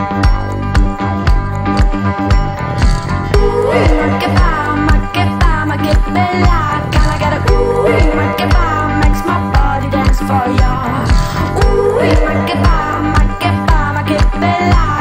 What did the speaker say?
ma che bella, gotta get a ma makes my body dance for ya. Ma che bella.